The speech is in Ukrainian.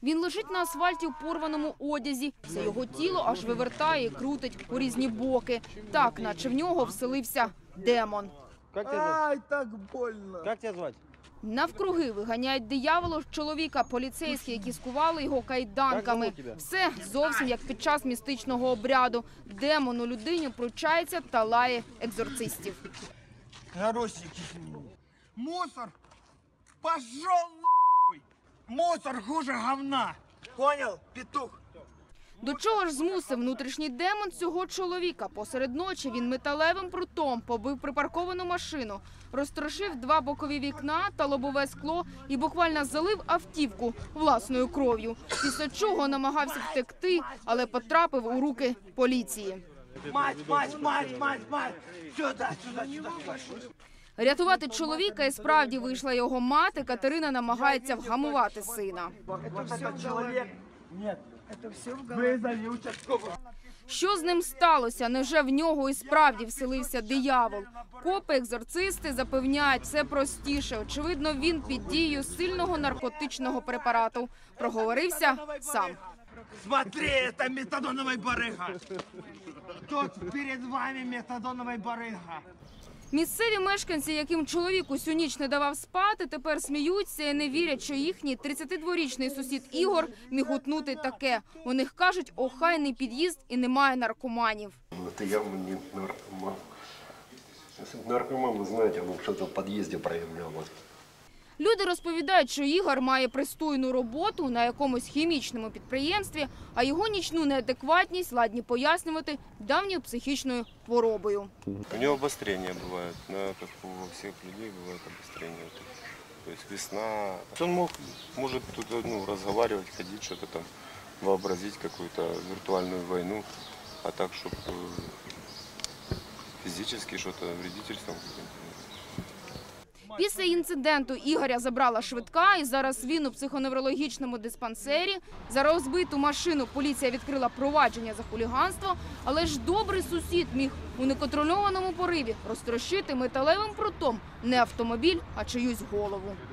Він лежить на асфальті у порваному одязі. Все його тіло аж вивертає і крутить у різні боки. Так, наче в нього вселився демон. Ай, так больно. Как тебя звать? Навкруги виганяють дияволу чоловіка поліцейські, які скували його кайданками. Все зовсім як під час містичного обряду. Демон у людині пручається та лає екзорцистів. Горосики. Мусор пошел нахуй. Мусор хуже говна. Понял, петух? До чого ж змусив внутрішній демон цього чоловіка? Посеред ночі він металевим прутом побив припарковану машину, розтрошив 2 бокові вікна та лобове скло і буквально залив автівку власною кров'ю. Після чого намагався втекти, але потрапив у руки поліції. Мать! Сюда. Рятувати чоловіка і справді вийшла його мати. Катерина намагається вгамувати сина. Это человек. Нет. Это все в голове. Вызови участкового. Що з ним сталося? Невже в нього і справді вселився диявол? Копи, екзорцисти запевняють, все простіше. Очевидно, він під дією сильного наркотичного препарату. Проговорився сам. Смотри, это метадоновый барыга. Тут перед вами метадоновый барыга. Місцеві мешканці, яким чоловік усю ніч не давав спати, тепер сміються і не вірять, що їхній 32-річний сусід Ігор міг утнути таке. У них кажуть, охайний під'їзд і немає наркоманів. Это явно не наркоман. Если бы наркоман, вы знаете, он что-то в подъезде проявлял. Люди розповідають, що Ігор має пристойну роботу на якомусь хімічному підприємстві, а його нічну неадекватність ладні пояснювати давньою психічною хворобою. У него обострение бывает, как у всех людей бывает обострение. То есть весна. Он может тут разговаривать, ходить, что-то там, вообразить какую-то виртуальную войну, а так, чтобы физически что-то вредительством. Після інциденту Ігоря забрала швидка, і зараз він у психоневрологічному диспансері. За розбиту машину поліція відкрила провадження за хуліганство, але ж добрий сусід міг у неконтрольованому пориві розтрощити металевим прутом не автомобіль, а чиюсь голову.